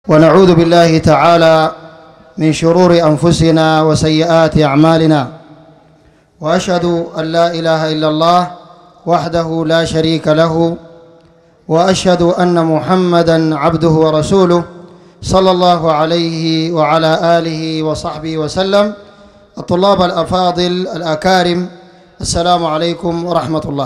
ونعوذ بالله تعالى من شرور أنفسنا وسيئات أعمالنا، وأشهد أن لا إله إلا الله وحده لا شريك له، وأشهد أن محمدًا عبده ورسوله صلى الله عليه وعلى آله وصحبه وسلم. الطلاب الأفاضل الأكارم، السلام عليكم ورحمة الله.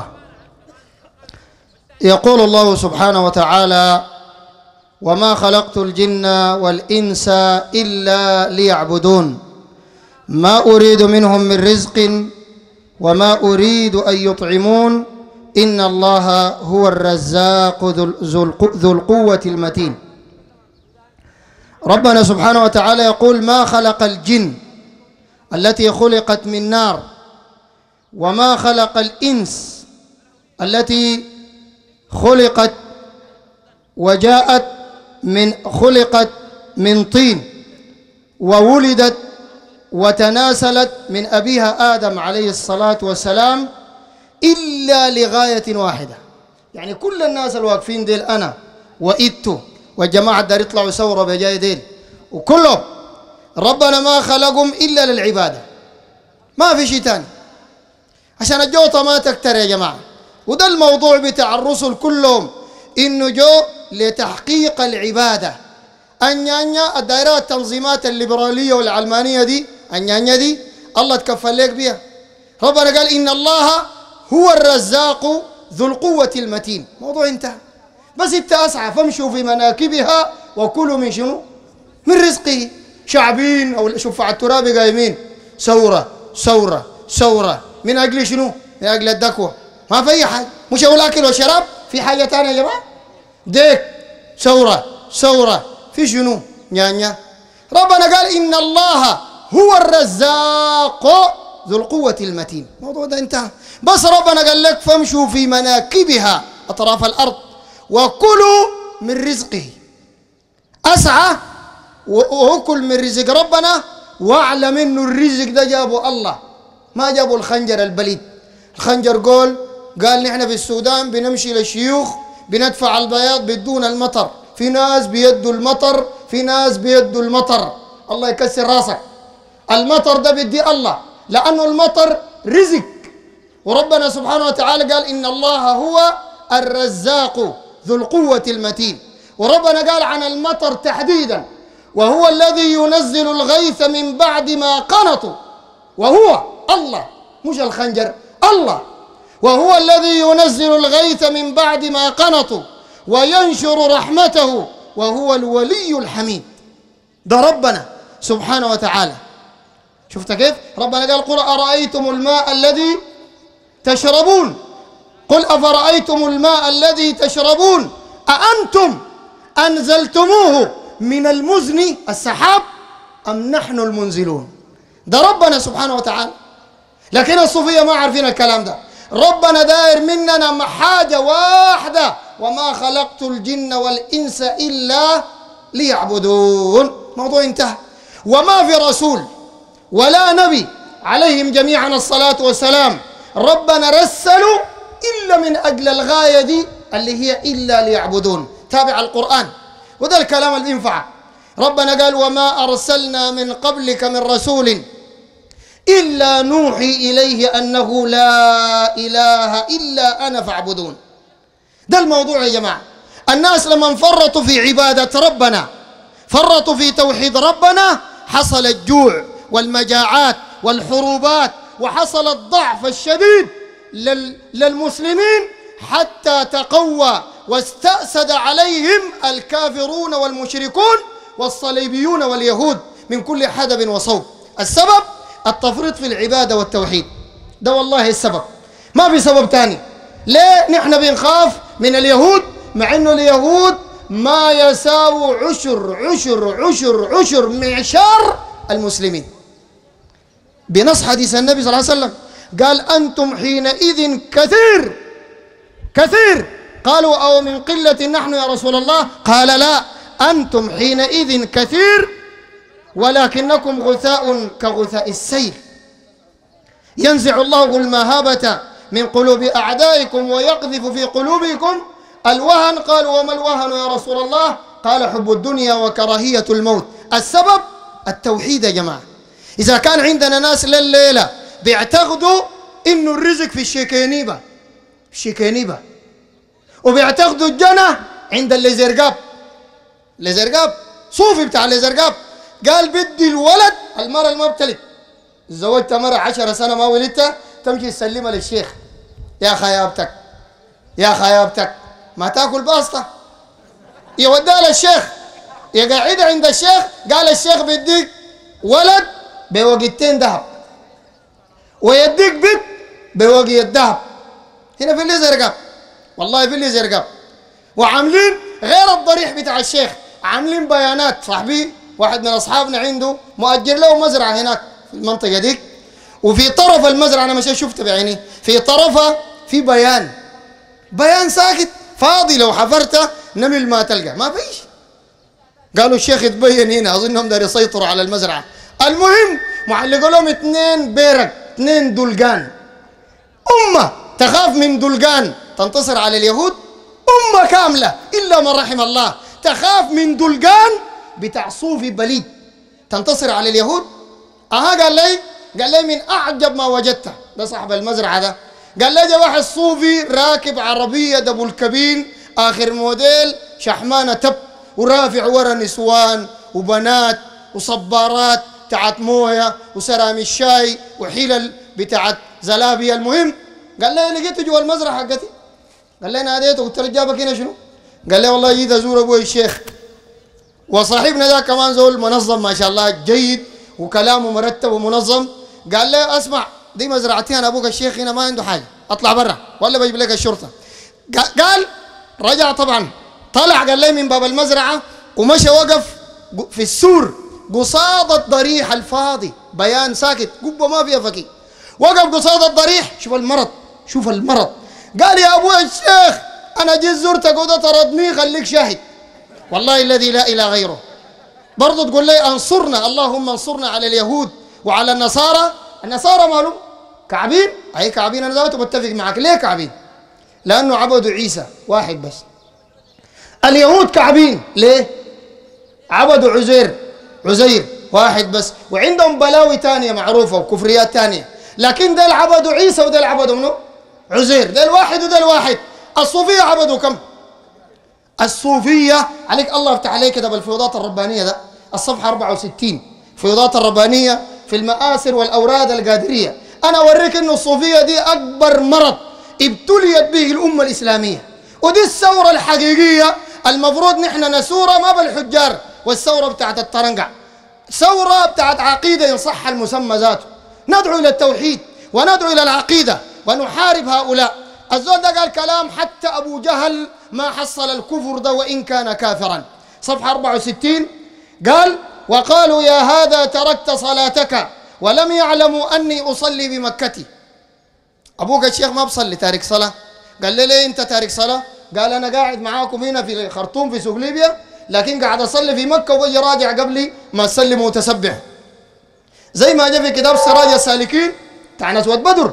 يقول الله سبحانه وتعالى: وما خلقت الجن والإنس إلا ليعبدون ما أريد منهم من رزق وما أريد أن يطعمون إن الله هو الرزاق ذو القوة المتين. ربنا سبحانه وتعالى يقول: ما خلق الجن التي خلقت من نار، وما خلق الإنس التي خلقت خلقت من طين، وولدت وتناسلت من أبيها آدم عليه الصلاة والسلام، إلا لغاية واحدة. يعني كل الناس الواقفين ديل أنا وإنتو والجماعة دار يطلعوا يصوروا بجاي ديل، وكلهم ربنا ما خلقهم إلا للعبادة، ما في شيء تاني، عشان الجوطة ما تكتر يا جماعة. وده الموضوع بتاع الرسل كلهم، إنه جو لتحقيق العبادة. أنيانيا الدائرات التنظيمات الليبرالية والعلمانية دي، أنيانيا دي الله تكفل لك بيها. ربنا قال: إن الله هو الرزاق ذو القوة المتين. موضوع انتهى. بس انت أسعى فامشوا في مناكبها وكلوا من شنو؟ من رزقه. شعبين أو شفع التراب قايمين ثورة ثورة ثورة، من أجل شنو؟ من أجل الدكوة. ما في أي حاجة، مش أقول أكل وشراب، في حاجة تانية يا جماعة؟ ديك ثورة ثورة في شنو؟ نيانيا. ربنا قال: إن الله هو الرزاق ذو القوة المتين. الموضوع ده انتهى. بس ربنا قال لك: فامشوا في مناكبها أطراف الأرض وكلوا من رزقه. أسعى وأكل من رزق ربنا، واعلم إنه الرزق ده جابه الله، ما جابه الخنجر البليد. الخنجر قال نحن في السودان بنمشي للشيوخ بندفع البياض بدون المطر، في ناس بيدوا المطر، في ناس بيدوا المطر. الله يكسر راسك. المطر ده بدي الله، لأنه المطر رزق. وربنا سبحانه وتعالى قال: إن الله هو الرزاق ذو القوة المتين. وربنا قال عن المطر تحديدا: وهو الذي ينزل الغيث من بعد ما قنطوا. وهو الله، مش الخنجر، الله. وهو الذي ينزل الغيث من بعد ما قنطوا وينشر رحمته وهو الولي الحميد. ده ربنا سبحانه وتعالى. شفت كيف؟ ربنا قال: قل أرأيتم الماء الذي تشربون، قل أفرأيتم الماء الذي تشربون أأنتم أنزلتموه من المزن السحاب أم نحن المنزلون. ده ربنا سبحانه وتعالى. لكن الصوفية ما عارفين الكلام ده. ربنا داير مننا حاجة واحدة: وما خلقت الجن والإنس إلا ليعبدون. موضوع انتهى. وما في رسول ولا نبي عليهم جميعا الصلاة والسلام ربنا رسلوا إلا من أجل الغاية دي اللي هي إلا ليعبدون. تابع القرآن، وده الكلام اللي ينفع. ربنا قال: وما أرسلنا من قبلك من رسول إلا نوحي إليه أنه لا إله إلا أنا فاعبدون. ده الموضوع يا جماعة. الناس لما فرطوا في عبادة ربنا، فرطوا في توحيد ربنا، حصل الجوع والمجاعات والحروبات، وحصل الضعف الشديد للمسلمين، حتى تقوى واستأسد عليهم الكافرون والمشركون والصليبيون واليهود من كل حدب وصوب. السبب التفريط في العبادة والتوحيد. ده والله السبب، ما في سبب تاني. ليه نحن بنخاف من اليهود مع انه اليهود ما يساووا عشر معشار المسلمين؟ بنص حديث النبي صلى الله عليه وسلم قال: أنتم حينئذ كثير. قالوا: أو من قلة نحن يا رسول الله؟ قال: لا، أنتم حينئذ كثير ولكنكم غثاء كغثاء السيل. ينزع الله المهابة من قلوب أعدائكم ويقذف في قلوبكم الوهن. قالوا: وما الوهن يا رسول الله؟ قال حب الدنيا وكراهية الموت. السبب التوحيد يا جماعة. إذا كان عندنا ناس لليلة بيعتقدوا إنه الرزق في الشيكينيبة، الشيكينيبة، وبيعتقدوا الجنة عند الليزرقاب. الليزرقاب صوفي بتاع الليزرقاب قال بدي الولد، المرأة المبتلك تزوجت مرة 10 سنة ما ولدتها، تمشي تسلمها للشيخ، يا خيابتك يا خيابتك ما تاكل باسطة، يوديها للشيخ، يقعدها عند الشيخ، قال الشيخ بيديك ولد بوقيتين ذهب ويديك بنت بوقية ذهب. هنا في الليزرقاب، والله في الليزرقاب. وعاملين غير الضريح بتاع الشيخ، عاملين بيانات. صاحبي واحد من اصحابنا عنده مؤجر له مزرعه هناك في المنطقه دي، وفي طرف المزرعه انا مشيت شفته بعيني، في طرفها في بيان ساكت فاضي، لو حفرته نمل ما تلقى، ما فيش. قالوا الشيخ يتبين هنا، اظنهم دار يسيطروا على المزرعه. المهم معلقوا لهم 2 بيرق، 2 دلقان. امه تخاف من دلقان تنتصر على اليهود، امه كامله الا من رحم الله تخاف من دلقان بتاع صوفي بليد تنتصر على اليهود. قال لي من اعجب ما وجدته، ده صاحب المزرعه ده، قال لي جا واحد صوفي راكب عربيه دبو الكبين اخر موديل شحمانه تب، ورافع ورا نسوان وبنات وصبارات بتاعت مويه وسرامي الشاي وحلل بتاعت زلابيه. المهم قال لي لقيته جوا المزرعه حقتي، قال لي ناديته قلت له جابك هنا شنو؟ قال لي والله جيت ازور ابوي الشيخ، وصاحبنا ده كمان زول منظم ما شاء الله جيد وكلامه مرتب ومنظم. قال لي اسمع دي مزرعتي انا، ابوك الشيخ هنا ما عنده حاجه، اطلع برا ولا بجيب لك الشرطه. قال رجع طبعا، طلع قال لي من باب المزرعه ومشى وقف في السور قصاد الضريح الفاضي، بيان ساكت، قبه ما فيها فكي، وقف قصاد الضريح. شوف المرض، شوف المرض. قال يا ابوي الشيخ انا جيت زرتك وده طردني، خليك شاهد والله الذي لا اله غيره. برضه تقول لي انصرنا، اللهم انصرنا على اليهود وعلى النصارى. النصارى مالهم كعبين، اي كعبين، انا ذاته بتفق معك. ليه كعبين؟ لانه عبدوا عيسى واحد بس. اليهود كعبين ليه؟ عبدوا عزير واحد بس، وعندهم بلاوي ثانيه معروفه وكفريات ثانيه، لكن ديل عبدوا عيسى وديل عبدوا منو؟ عزير. ديل واحد وديل واحد. الصوفيه عبدوا كم؟ الصوفيه عليك الله يفتح عليك كده بالفيوضات الربانيه، ده الصفحه 64، فيوضات الربانيه في المآسر والأوراد القادرية. أنا أوريك إنه الصوفية دي أكبر مرض ابتليت به الأمة الإسلامية، ودي الثورة الحقيقية المفروض نحن نسورها، ما بالحجار والثورة بتاعت الطرنقع، ثورة بتاعت عقيدة إن صح المسمى ذاته. ندعو إلى التوحيد وندعو إلى العقيدة ونحارب هؤلاء. الزول ده قال كلام حتى أبو جهل ما حصل الكفر ده وإن كان كافرا. صفحة 64 قال وقالوا يا هذا تركت صلاتك ولم يعلموا أني أصلي بمكتي. أبوك الشيخ ما بصلي، تارك صلاة. قال لي ليه أنت تارك صلاة؟ قال أنا قاعد معاكم هنا في الخرطوم في سوق ليبيا، لكن قاعد أصلي في مكة وبجي راجع قبلي ما أسلم متسبح، زي ما جاء في كتاب سراج السالكين بتاع نسوة بدر.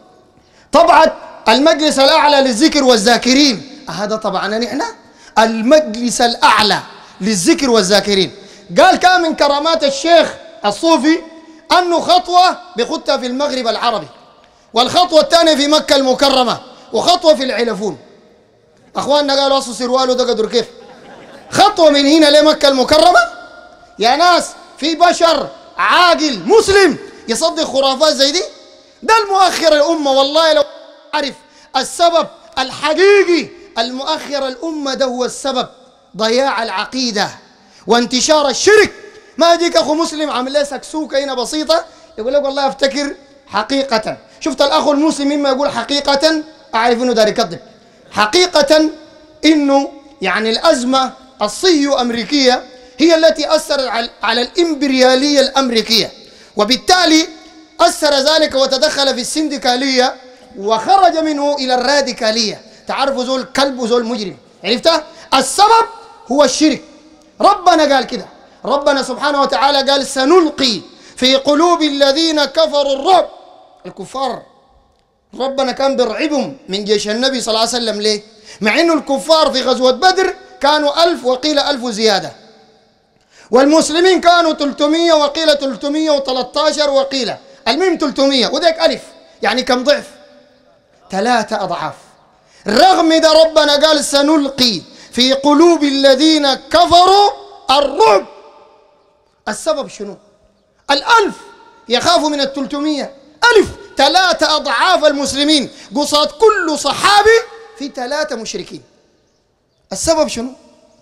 طبعا المجلس الأعلى للذكر والذاكرين، هذا طبعا نحن المجلس الأعلى للذكر والذاكرين. قال كان من كرامات الشيخ الصوفي أنه خطوة بخطها في المغرب العربي، والخطوة الثانية في مكة المكرمة، وخطوة في العلفون. أخواننا قالوا أصل سرواله ده قدر كيف؟ خطوة من هنا لمكة المكرمة. يا ناس في بشر عاقل مسلم يصدق خرافات زي دي؟ ده المؤخر الأمة. والله لو أعرف السبب الحقيقي المؤخر الأمة ده هو السبب ضياع العقيدة وانتشار الشرك. ما يجيك أخو مسلم عامل له سكسوكة هنا بسيطة يقول لك والله أفتكر حقيقة. شفت الأخ المسلم مما يقول حقيقة أعرف إنه دار يكذب. حقيقة إنه يعني الأزمة الصهيو أمريكية هي التي أثرت على الإمبريالية الأمريكية، وبالتالي أثر ذلك وتدخل في السندكالية وخرج منه إلى الراديكالية. تعرفوا زول كلب وزول مجرم، عرفتها؟ السبب هو الشرك. ربنا قال كده، ربنا سبحانه وتعالى قال سنلقي في قلوب الذين كفروا الرعب. الكفار ربنا كان بيرعبهم من جيش النبي صلى الله عليه وسلم. ليه؟ مع انه الكفار في غزوة بدر كانوا 1000 وقيل 1000 زيادة، والمسلمين كانوا 300 وقيل 313 وقيل المهم 300 وديك ألف، يعني كم ضعف؟ 3 أضعاف. رغم ده ربنا قال سنلقي في قلوب الذين كفروا الرعب. السبب شنو؟ 1000 يخافوا من 300 ألف، 3 أضعاف المسلمين قصاد كل صحابي في 3 مشركين. السبب شنو؟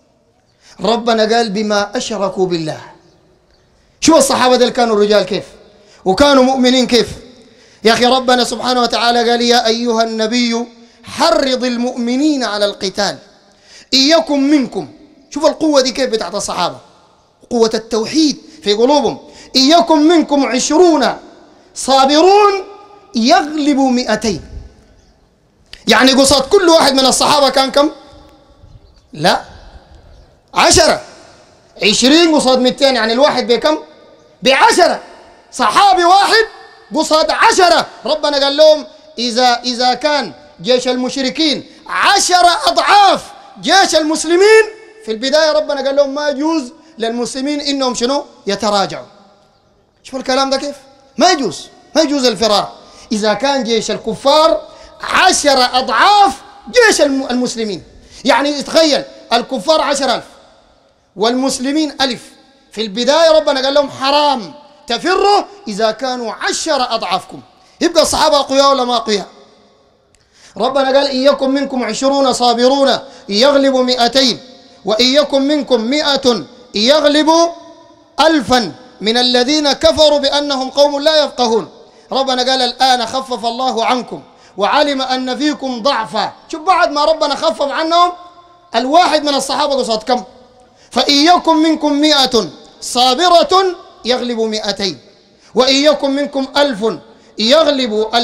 ربنا قال بما أشركوا بالله. شو الصحابة دول كانوا رجال كيف وكانوا مؤمنين كيف؟ يا أخي ربنا سبحانه وتعالى قال يا أيها النبي حرض المؤمنين على القتال إن يكن منكم. شوف القوة دي كيف بتاعت الصحابة، قوة التوحيد في قلوبهم. إن يكن منكم 20 صابرون يغلبوا 200. يعني قصاد كل واحد من الصحابة كان كم؟ لا 10. 20 قصاد 200، يعني الواحد بكم؟ ب10. صحابي واحد قصاد 10. ربنا قال لهم إذا كان جيش المشركين 10 أضعاف جيش المسلمين، في البداية ربنا قال لهم ما يجوز للمسلمين إنهم شنو؟ يتراجعوا. شوف الكلام ده كيف؟ ما يجوز الفرار. إذا كان جيش الكفار 10 أضعاف جيش المسلمين، يعني تخيل الكفار 10,000 والمسلمين 1000. في البداية ربنا قال لهم حرام تفروا إذا كانوا 10 أضعافكم. يبقى الصحابة أقوياء ولا ما أقوياء؟ ربنا قال إن يكن منكم 20 صابرون يغلبوا 200 وإن يكن منكم 100 يغلبوا 1000 من الذين كفروا بأنهم قوم لا يفقهون. ربنا قال الآن خفف الله عنكم وعلم أن فيكم ضعفا. شوف بعد ما ربنا خفف عنهم الواحد من الصحابة قصاد كم؟ فإن يكن منكم 100 صابرة يغلبوا 200 وإن يكن منكم 1000 يغلبوا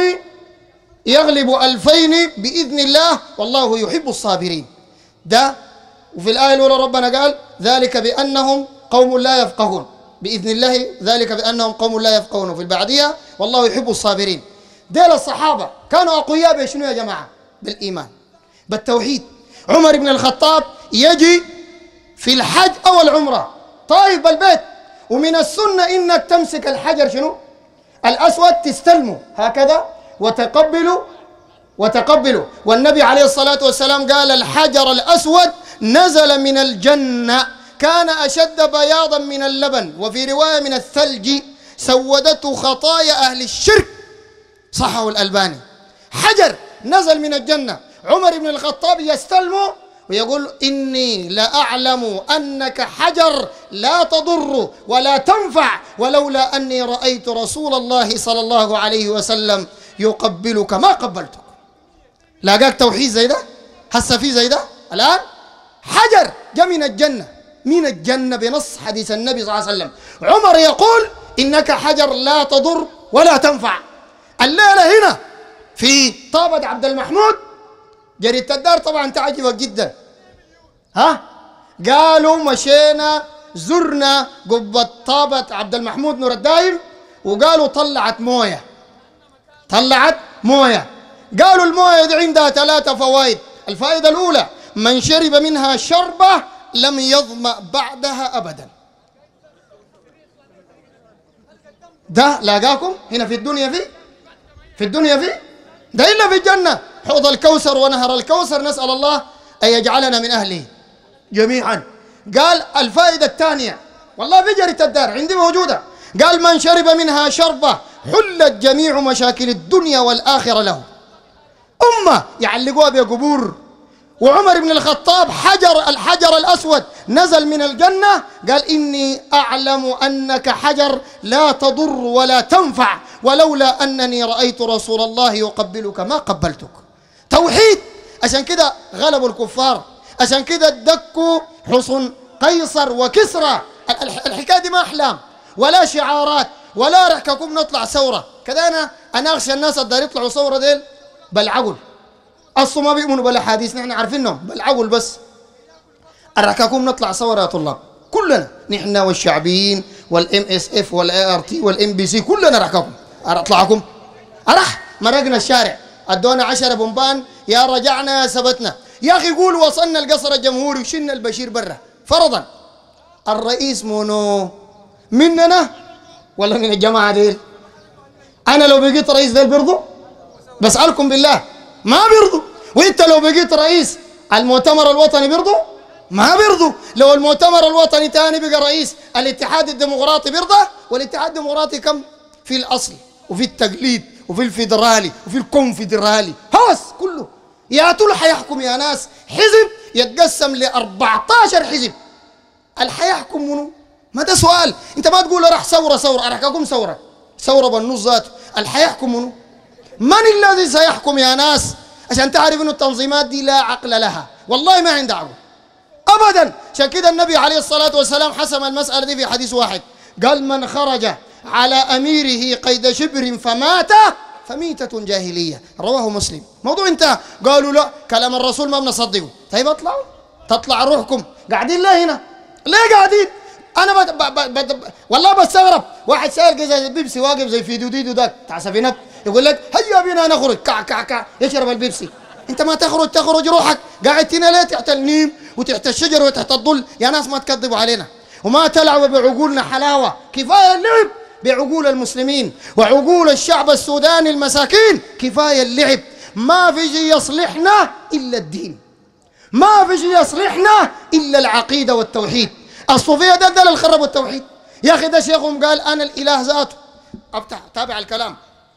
2000 بإذن الله والله يحب الصابرين. ده وفي الآية الأولى ربنا قال ذلك بأنهم قوم لا يفقهون، بإذن الله ذلك بأنهم قوم لا يفقهون، وفي البعدية والله يحب الصابرين. ديل الصحابة كانوا أقوياء بشنو يا جماعة؟ بالإيمان بالتوحيد. عمر بن الخطاب يجي في الحج أو العمرة طايف بالبيت، ومن السنة إنك تمسك الحجر شنو؟ الأسود تستلمه هكذا وتقبله. والنبي عليه الصلاة والسلام قال الحجر الأسود نزل من الجنة كان أشد بياضا من اللبن، وفي رواية من الثلج، سودته خطايا أهل الشرك، صحه الألباني. حجر نزل من الجنة، عمر بن الخطاب يستلمه ويقول إني لأعلم أنك حجر لا تضر ولا تنفع ولولا أني رأيت رسول الله صلى الله عليه وسلم يقبلك ما قبلتك. لاقاك توحيد زي ده؟ هسه في زي ده الآن؟ حجر جاء من الجنة بنص حديث النبي صلى الله عليه وسلم. عمر يقول إنك حجر لا تضر ولا تنفع. الليلة هنا في طابة عبد المحمود جريدة الدار طبعا تعجبك جدا، قالوا مشينا زرنا قبة طابة عبد المحمود نور الدايم وقالوا طلعت موية. قالوا الموية دي عندها 3 فوائد. الفائدة الأولى من شرب منها شربة لم يظمأ بعدها أبدا. ده لاقاكم هنا في الدنيا فيه ده إلا في الجنة. حوض الكوثر ونهر الكوثر نسأل الله أن يجعلنا من أهله جميعا. قال الفائدة الثانية والله في جريدة الدار عندي موجودة، قال من شرب منها شربة حلت جميع مشاكل الدنيا والآخرة له. أمة يعلقوها بقبور. وعمر بن الخطاب الحجر الأسود نزل من الجنة قال إني أعلم أنك حجر لا تضر ولا تنفع ولولا أنني رأيت رسول الله يقبلك ما قبلتك. توحيد. عشان كده غلبوا الكفار، عشان كده دكوا حصن قيصر وكسرى. الحكاية دي ما أحلام ولا شعارات ولا رحككم نطلع ثورة كده. أنا أخشى الناس الدار يطلعوا ثورة ديل بالعقل، أصلا ما بيؤمنوا بالأحاديث، نحن عارفينهم بالعقل بس. أركاكم نطلع ثورة يا طلاب كلنا، نحن والشعبيين والMSF والART والMBC كلنا ركاكم. أطلعكم مرقنا الشارع ادونا 10 بومبان، يا رجعنا يا ثبتنا، يا أخي قول وصلنا القصر الجمهوري وشلنا البشير برا فرضا، الرئيس منو؟ مننا ولا من الجماعة ديل؟ أنا لو بقيت رئيس ديل بيرضوا؟ بسألكم بالله ما بيرضوا. وإنت لو بقيت رئيس المؤتمر الوطني بيرضوا؟ ما بيرضوا. لو المؤتمر الوطني تاني بقى رئيس الاتحاد الديمقراطي بيرضى؟ والاتحاد الديمقراطي كم؟ في الأصل وفي التقليد وفي الفيدرالي وفي الكونفدرالي هوس كله. يا طول حيحكم يا ناس حزب يتقسم ل 14 حزب، الحيحكم منو؟ ما ده سؤال. انت ما تقول راح ثوره راح اقوم ثوره بالنص ذاته، الحيحكم منو؟ من الذي سيحكم يا ناس؟ عشان تعرف انه التنظيمات دي لا عقل لها، والله ما عندها عقل ابدا. عشان كده النبي عليه الصلاه والسلام حسم المساله دي في حديث واحد، قال من خرج على اميره قيد شبر فمات فميتة جاهلية، رواه مسلم. موضوع انتهى. قالوا لا كلام الرسول ما بنصدقه. طيب اطلعوا، تطلع روحكم. قاعدين ليه هنا؟ ليه قاعدين؟ انا والله بستغرب. واحد سائل زي البيبسي واقف زي في دوديدو ذاك بتاع سفينات، يقول لك هيا بينا نخرج كع كع كع يشرب البيبسي. انت ما تخرج روحك، قاعد هنا ليه تحت النيم وتحت الشجر وتحت الظل؟ يا ناس ما تكذبوا علينا وما تلعبوا بعقولنا حلاوة. كفاية اللعب بعقول المسلمين وعقول الشعب السوداني المساكين، كفاية اللعب. ما في شيء يصلحنا إلا الدين، ما في شيء يصلحنا إلا العقيدة والتوحيد. الصوفية ده اللي خربوا التوحيد يا أخي. ده شيخهم قال أنا الإله ذاته. أفتح تابع الكلام.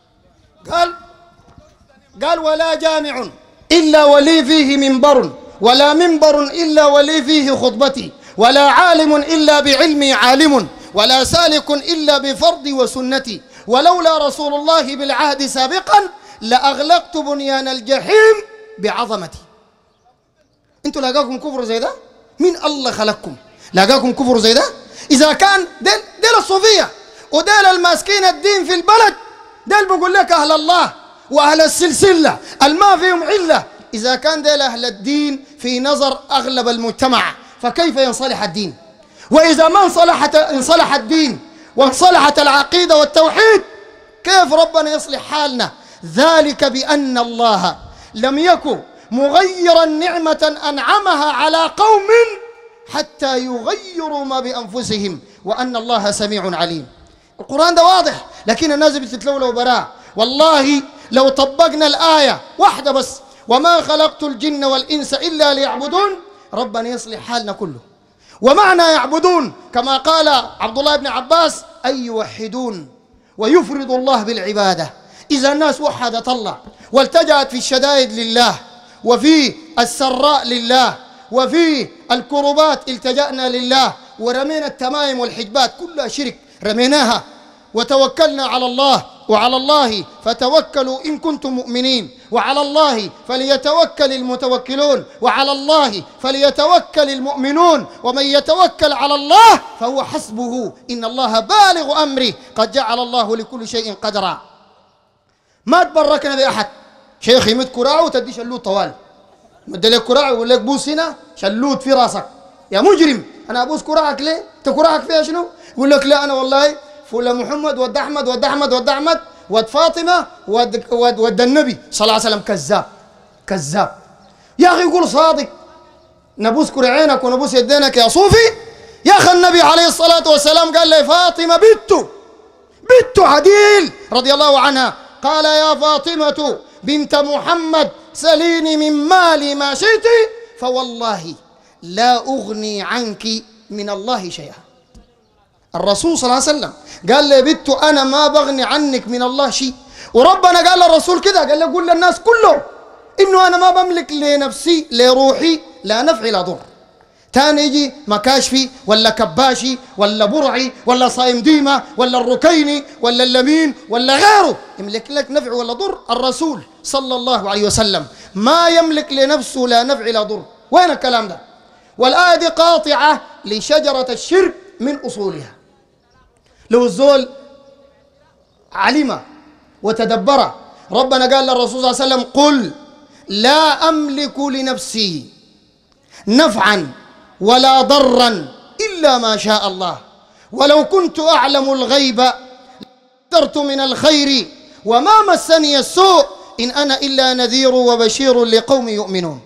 قال ولا جامع إلا ولي فيه منبر، ولا منبر إلا ولي فيه خطبتي، ولا عالم إلا بعلمي عالم، ولا سالك إلا بفرضي وسنتي، ولولا رسول الله بالعهد سابقا لأغلقت بنيان الجحيم بعظمتي. انتوا لاقاكم كفر زي ده؟ مين الله خلقكم لاقاكم كفر زي ده؟ إذا كان ديل الصوفية وديل الماسكين الدين في البلد، ديل بقول لك أهل الله وأهل السلسلة الما فيهم علة. إذا كان ديل أهل الدين في نظر أغلب المجتمع، فكيف ينصلح الدين؟ وإذا ما انصلح الدين وانصلحت العقيدة والتوحيد، كيف ربنا يصلح حالنا؟ ذلك بأن الله لم يكن مغيرا نعمة أنعمها على قوم حتى يغيروا ما بأنفسهم، وأن الله سميع عليم. القرآن ده واضح، لكن الناس بتتلولوا براء. والله لو طبقنا الآية واحدة بس، وما خلقت الجن والإنس إلا ليعبدون، ربنا يصلح حالنا كله. ومعنى يعبدون كما قال عبد الله بن عباس أي يوحدون ويفرض الله بالعبادة. إذا الناس وحدت الله والتجأت في الشدائد لله، وفي السراء لله، وفي الكربات التجأنا لله، ورمينا التمائم والحجبات كلها شرك رميناها، وتوكلنا على الله. وعلى الله فتوكلوا إن كنتم مؤمنين، وعلى الله فليتوكل المتوكلون، وعلى الله فليتوكل المؤمنون، ومن يتوكل على الله فهو حسبه إن الله بالغ أمره قد جعل الله لكل شيء قدرا. ما تبركنا بأحد. شيخ يمد كراعه وتدي شلوت طوال، مد لك كراعه ويقول لك بوس هنا شلوت في راسك يا مجرم. أنا أبوس كراعك ليه؟ أنت كراعك فيها شنو؟ يقول لك لا أنا والله فل محمد ود أحمد ود أحمد ود أحمد ود فاطمة ود النبي صلى الله عليه وسلم. كذاب كذاب يا أخي. يقول صادق نبوس كرعينك ونبوس يدينك يا صوفي. يا أخي النبي عليه الصلاة والسلام قال لي فاطمة بنت عديل رضي الله عنها، قال يا فاطمة بنت محمد سليني من مالي ما شئت فوالله لا أغني عنك من الله شيئا. الرسول صلى الله عليه وسلم قال لي بنت أنا ما بغني عنك من الله شيء. وربنا قال للرسول كده، قال له قول للناس كله إنه أنا ما بملك لنفسي لروحي لا نفع لا ضر. تاني يجي مكاشفي ولا كباشي ولا برعي ولا صايم ديمة ولا الركيني ولا اللمين ولا غيره يملك لك نفع ولا ضر. الرسول صلى الله عليه وسلم ما يملك لنفسه لا نفع لا ضر. وين الكلام ده؟ والآية دي قاطعة لشجرة الشرك من أصولها. لو الزول علم وتدبر، ربنا قال للرسول صلى الله عليه وسلم قل لا أملك لنفسي نفعا ولا ضرا إلا ما شاء الله، ولو كنت أعلم الغيب لاستكثرت من الخير وما مسني السوء إن أنا إلا نذير وبشير لقوم يؤمنون.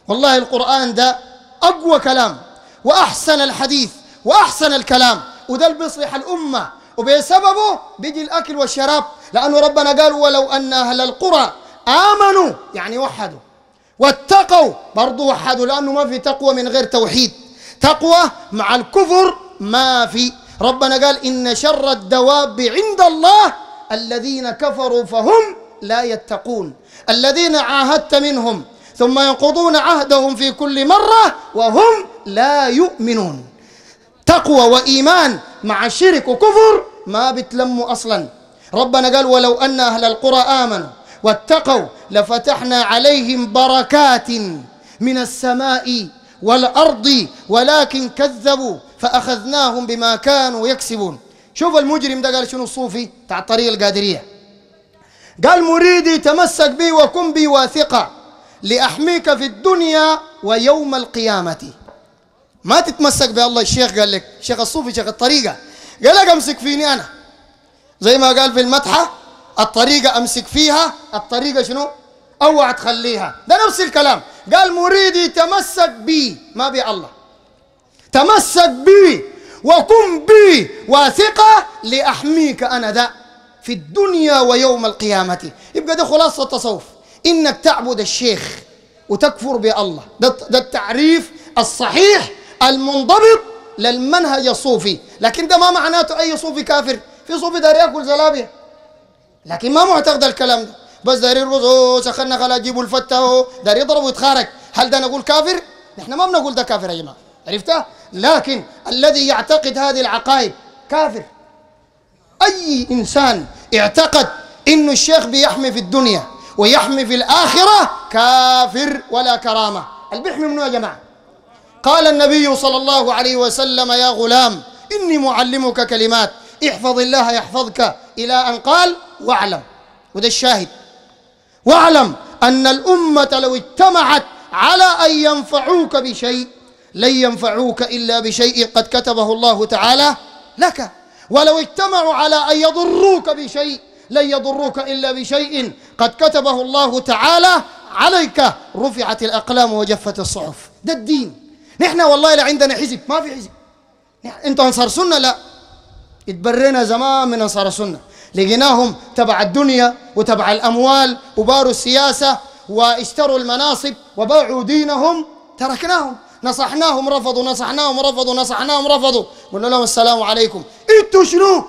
والله القرآن ده أقوى كلام وأحسن الحديث وأحسن الكلام، وده اللي بيصلح الأمة، وبسببه بيجي الأكل والشراب، لأنه ربنا قال ولو أن أهل القرى آمنوا يعني وحدوا، واتقوا برضو وحدوا، لأنه ما في تقوى من غير توحيد، تقوى مع الكفر ما في. ربنا قال إن شر الدواب عند الله الذين كفروا فهم لا يتقون، الذين عاهدت منهم ثم ينقضون عهدهم في كل مرة وهم لا يؤمنون. تقوى وإيمان مع شرك وكفر ما بتلموا أصلا. ربنا قال ولو أن أهل القرى آمنوا واتقوا لفتحنا عليهم بركات من السماء والأرض ولكن كذبوا فأخذناهم بما كانوا يكسبون. شوف المجرم ده قال شنو الصوفي تاع الطريقة القادرية، قال مريدي تمسك بي وكن بي واثقا لأحميك في الدنيا ويوم القيامة. ما تتمسك بالله، الشيخ قال لك، شيخ الصوفي شيخ الطريقة قال لك امسك فيني أنا، زي ما قال في المدحة الطريقة أمسك فيها، الطريقة شنو؟ أوعى تخليها، ده نفس الكلام. قال مريدي تمسك بي ما بي الله، تمسك بي وكن بي واثقة لأحميك أنا ذا في الدنيا ويوم القيامة. يبقى ده خلاصة التصوف، إنك تعبد الشيخ وتكفر بالله، ده التعريف الصحيح المنضبط للمنهج الصوفي. لكن ده ما معناته أي صوفي كافر، في صوفي داري يأكل زلابية لكن ما معتقد الكلام ده، بس داري يرقصوا سخنا خلا جيبوا الفتة داري يضربوا ويتخارج. هل ده نقول كافر؟ نحن ما بنقول ده كافر يا جماعة، عرفتها؟ لكن الذي يعتقد هذه العقائد كافر. أي إنسان اعتقد إنه الشيخ بيحمي في الدنيا ويحمي في الآخرة كافر ولا كرامة. اللي بيحمي منه يا جماعة؟ قال النبي صلى الله عليه وسلم يا غلام إني معلمك كلمات احفظ الله يحفظك، إلى أن قال واعلم، وده الشاهد، واعلم أن الأمة لو اجتمعت على أن ينفعوك بشيء لن ينفعوك إلا بشيء قد كتبه الله تعالى لك، ولو اجتمعوا على أن يضروك بشيء لن يضروك إلا بشيء قد كتبه الله تعالى عليك، رفعت الأقلام وجفت الصحف. ده الدين. نحن والله لا عندنا حزب، ما في حزب. انتوا أنصار سنة؟ لا، اتبرينا زمان من أنصار السنة، لقيناهم تبع الدنيا وتبع الأموال وباروا السياسة واشتروا المناصب وباعوا دينهم، تركناهم، نصحناهم رفضوا، نصحناهم رفضوا، نصحناهم رفضوا، قلنا لهم السلام عليكم. انتوا شنو؟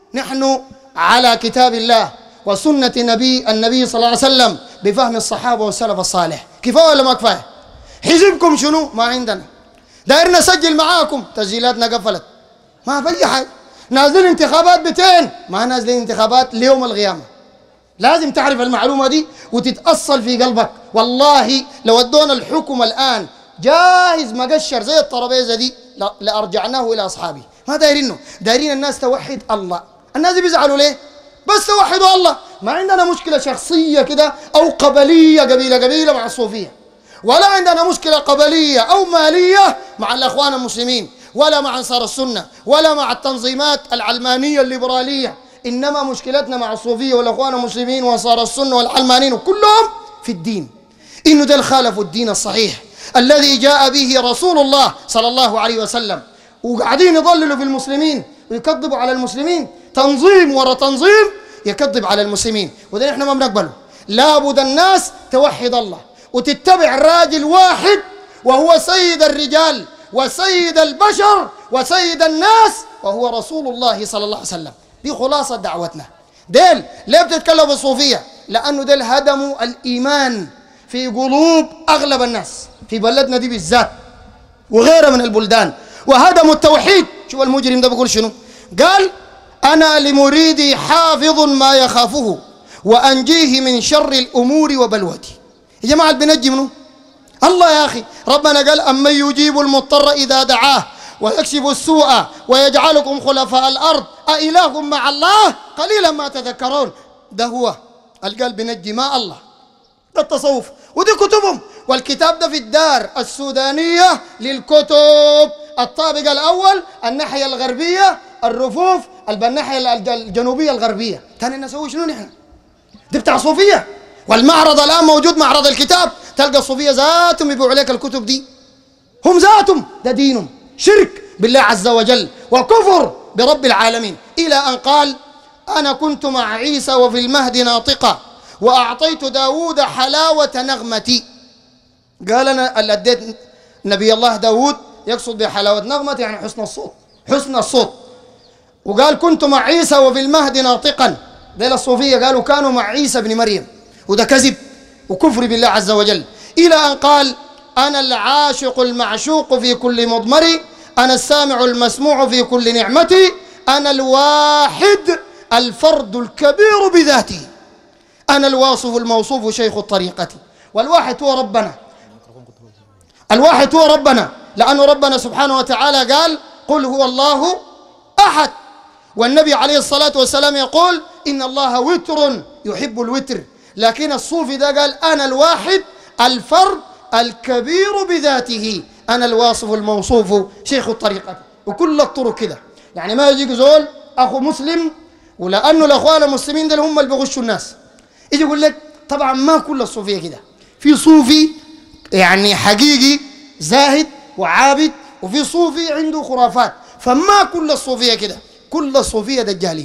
نحن على كتاب الله وسنة النبي صلى الله عليه وسلم بفهم الصحابة والسلف الصالح. كفاية ولا ما كفاية؟ حزبكم شنو؟ ما عندنا. دايرنا نسجل معاكم، تسجيلاتنا قفلت، ما في حاجة. نازلين انتخابات 200، ما نازلين انتخابات ليوم القيامة. لازم تعرف المعلومة دي وتتأصل في قلبك. والله لو ادونا الحكم الآن جاهز مقشر زي الترابيزة دي لأرجعناه إلى أصحابي. ما دايرينه، دايرين الناس توحد الله. الناس بيزعلوا ليه؟ بس توحدوا الله. ما عندنا مشكلة شخصية كده أو قبلية، قبيلة مع الصوفية، ولا عندنا مشكلة قبلية أو مالية مع الأخوان المسلمين، ولا مع أنصار السنة، ولا مع التنظيمات العلمانية الليبرالية. إنما مشكلتنا مع الصوفية والأخوان المسلمين وأنصار السنة والعلمانيين وكلهم في الدين، إنه ده خالفوا الدين الصحيح الذي جاء به رسول الله صلى الله عليه وسلم، وقاعدين يضللوا في المسلمين ويكذبوا على المسلمين، تنظيم ورا تنظيم يكذب على المسلمين، وده احنا ما بنقبله. لابد الناس توحد الله وتتبع راجل واحد وهو سيد الرجال وسيد البشر وسيد الناس، وهو رسول الله صلى الله عليه وسلم. دي خلاصة دعوتنا. ديل ليه بتتكلموا بالصوفية؟ لأنه ديل هدموا الإيمان في قلوب أغلب الناس في بلدنا دي بالذات وغيرها من البلدان، وهدموا التوحيد. شوف المجرم ده بيقول شنو؟ قال أنا لمريدي حافظ ما يخافه وأنجيه من شر الأمور وبلوتي. يا جماعة اللي بنجي منه الله يا أخي. ربنا قال أمن يجيب المضطر إذا دعاه ويكشف السوء ويجعلكم خلفاء الأرض أإله مع الله قليلا ما تذكرون. ده هو القلب بنجي ما الله، ده التصوف، ودي كتبهم. والكتاب ده في الدار السودانية للكتب، الطابق الأول الناحية الغربية، الرفوف الناحية الجنوبية الغربية. كان نسوي شنو نحن؟ دي بتاع صوفية، والمعرض الآن موجود، معرض الكتاب، تلقى الصوفية ذاتهم يبيعوا عليك الكتب دي، هم ذاتهم ده دينهم شرك بالله عز وجل وكفر برب العالمين. إلى أن قال أنا كنت مع عيسى وفي المهد ناطقة وأعطيت داود حلاوة نغمتي. قال أنا اللي أديت نبي الله داود، يقصد بحلاوة نغمة يعني حسن الصوت، حسن الصوت. وقال كنت مع عيسى وفي المهد ناطقا، ذيل الصوفية قالوا كانوا مع عيسى بن مريم، وده كذب وكفر بالله عز وجل. إلى أن قال أنا العاشق المعشوق في كل مضمر، أنا السامع المسموع في كل نعمتي، أنا الواحد الفرد الكبير بذاته، أنا الواصف الموصوف شيخ الطريقة. والواحد هو ربنا، الواحد هو ربنا، لأن ربنا سبحانه وتعالى قال قل هو الله أحد، والنبي عليه الصلاة والسلام يقول إن الله وتر يحب الوتر. لكن الصوفي ده قال أنا الواحد الفرد الكبير بذاته، أنا الواصف الموصوف شيخ الطريقة. وكل الطرق كده، يعني ما يجيك زول أخو مسلم، ولأنه الأخوان المسلمين ده هم اللي بيغشوا الناس، يجي يقول لك طبعا ما كل الصوفية كده، في صوفي يعني حقيقي زاهد وعابد، وفي صوفي عنده خرافات، فما كل الصوفية كده، كل الصوفية دجالين.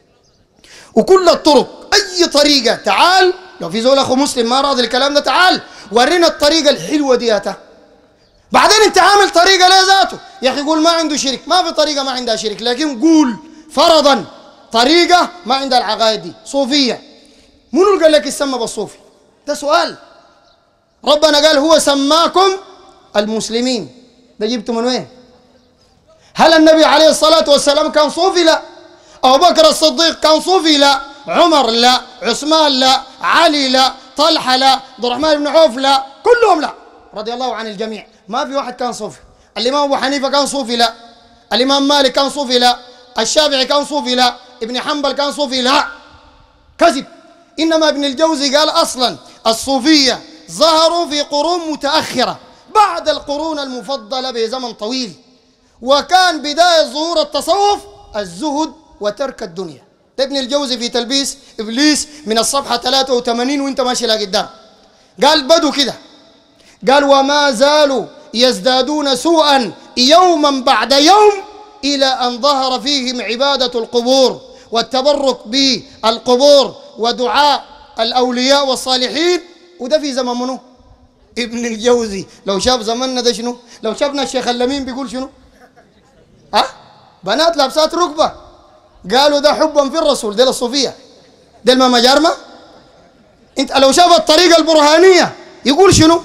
وكل الطرق أي طريقة، تعال لو في زول أخو مسلم ما راضي الكلام ده، تعال ورينا الطريقة الحلوة دياتها، بعدين انت عامل طريقة لا ذاته. يا أخي قول ما عنده شرك، ما في طريقة ما عندها شرك، لكن قول فرضا طريقة ما عندها العقائد دي صوفية، منو اللي قال لك يسمى بالصوفي؟ ده سؤال. ربنا قال هو سماكم المسلمين، ده جبته من وين؟ هل النبي عليه الصلاة والسلام كان صوفي؟ لا. أبو بكر الصديق كان صوفي؟ لا. عمر لا. عثمان لا. علي لا. طلحة لا. عبد الرحمن بن عوف لا. كلهم لا، رضي الله عن الجميع. ما في واحد كان صوفي. الإمام أبو حنيفة كان صوفي؟ لا. الإمام مالك كان صوفي؟ لا. الشافعي كان صوفي؟ لا. ابن حنبل كان صوفي؟ لا، كذب. إنما ابن الجوزي قال أصلا الصوفية ظهروا في قرون متأخرة بعد القرون المفضلة بزمن طويل، وكان بداية ظهور التصوف الزهد وترك الدنيا. ده ابن الجوزي في تلبيس إبليس من الصفحة 83 وانت ماشي لقدام، قال بدوا كده، قال وما زالوا يزدادون سوءا يوما بعد يوم إلى أن ظهر فيهم عبادة القبور والتبرك بالقبور ودعاء الأولياء والصالحين. وده في زمن منه ابن الجوزي. لو شاف زمننا ده شنو؟ لو شافنا الشيخ اللمين بيقول شنو؟ بنات لابسات ركبة، قالوا ده حبا في الرسول. ده الصوفية، ده الماما جارمة. انت لو شاف الطريقة البرهانية يقول شنو؟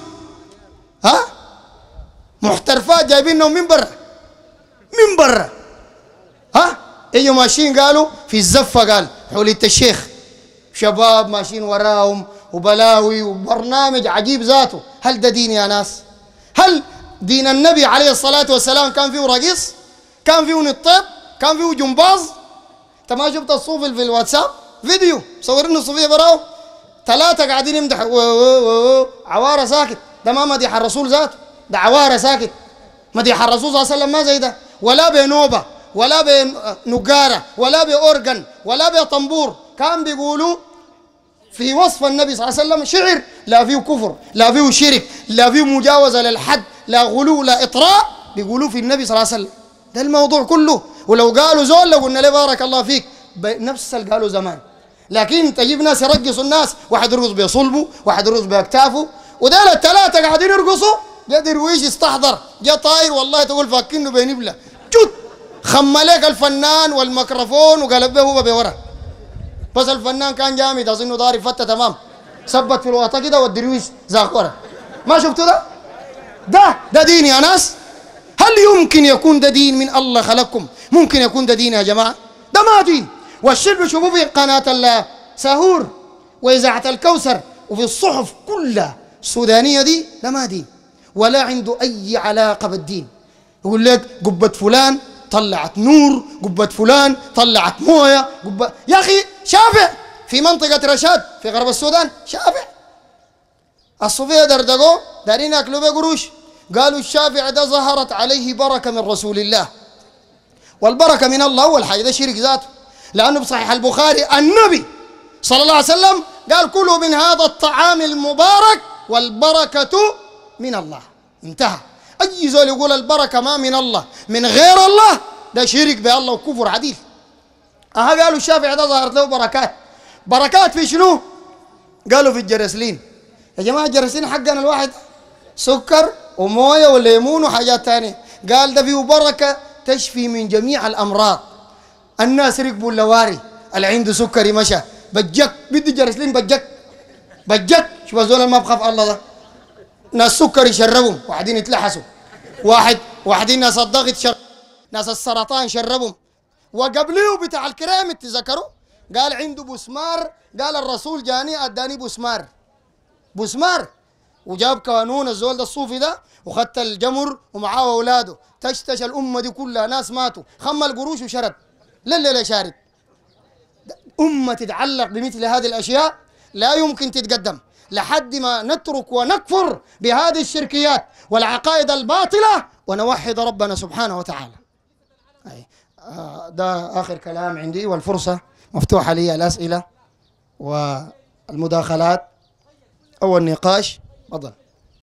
محترفات جايبينهم من برا، من برا. ايوا ماشيين قالوا في الزفة، قال حولية الشيخ شباب ماشيين وراهم وبلاوي وبرنامج عجيب ذاته. هل ده دين يا ناس؟ هل دين النبي عليه الصلاة والسلام كان فيه رقص؟ كان فيه نطيب؟ كان فيه جمباز؟ انت ما شفت الصوفي في الواتساب فيديو مصورين الصوفية براهم 3 قاعدين يمدحوا عوارة ساكت؟ ده ما مديح الرسول ذاته، ده عوارة ساكت. مديح الرسول صلى الله عليه وسلم ما زي ده، ولا بنوبة ولا بنقارة ولا بأورجن ولا بطنبور. كان بيقولوا في وصف النبي صلى الله عليه وسلم شعر لا فيه كفر، لا فيه شرك، لا فيه مجاوزة للحد، لا غلو لا إطراء، بيقولوا في النبي صلى الله عليه وسلم. ده الموضوع كله. ولو قالوا زول لو قلنا له بارك الله فيك نفس اللي قالوا زمان. لكن تجيب ناس يرقصوا الناس، واحد يرقص بصلبه، واحد يرقص باكتافه، ودول ال3 قاعدين يرقصوا. جا درويش يستحضر، جا طاير، والله تقول فاكينه بنبله جد خم لك الفنان والميكروفون وقلب به هو بورا. بس الفنان كان جامد، اظنه ضارب فتة تمام، ثبت في الوطا كده والدرويش زاق ورا. ما شفتوا ده؟ ده دين يا ناس؟ هل يمكن يكون ده دين من الله خلقكم؟ ممكن يكون ده دين يا جماعة؟ ده ما دين. والشرب شوفوا في قناة الساهور وإذاعة الكوثر وفي الصحف كلها السودانية دي، ده ما دين ولا عنده أي علاقة بالدين. يقول لك قبة فلان طلعت نور، قبة فلان طلعت موية، يا أخي شافع في منطقة رشاد في غرب السودان، شافع الصوفية دردقوا دارين ياكلوا بقروش، قالوا الشافع ده ظهرت عليه بركة من رسول الله. والبركة من الله أول حاجة، ده شرك ذاته. لأنه بصحيح البخاري النبي صلى الله عليه وسلم قال كلوا من هذا الطعام المبارك والبركة من الله. انتهى. أي زول يقول البركة ما من الله من غير الله ده شرك بالله وكفر عديل. قالوا الشافعي ده ظهرت له بركات. بركات في شنو؟ قالوا في الجرسلين. يا جماعة الجرسلين حقنا الواحد سكر ومويه وليمون وحاجات تانية. قال ده فيه بركة تشفي من جميع الأمراض. الناس ركبوا اللواري اللي عنده سكري مشى بجك بدي جرسلين بجك شوف زول ما بخاف الله ده. ناس سكر يشربهم واحدين يتلحسوا واحدين ناس الضغط ناس السرطان شربهم. وقبليه بتاع الكرام تذكروا قال عنده بسمار. قال الرسول جاني اداني بسمار وجاب قانون الزول ده الصوفي ده وخدت الجمر ومعاه اولاده تشتش الامه دي كلها ناس ماتوا خم القروش وشرد لا شارد. امه تتعلق بمثل هذه الاشياء لا يمكن تتقدم لحد ما نترك ونكفر بهذه الشركيات والعقائد الباطله ونوحد ربنا سبحانه وتعالى. ده اخر كلام عندي والفرصه مفتوحه لي الاسئله والمداخلات او النقاش. تفضل.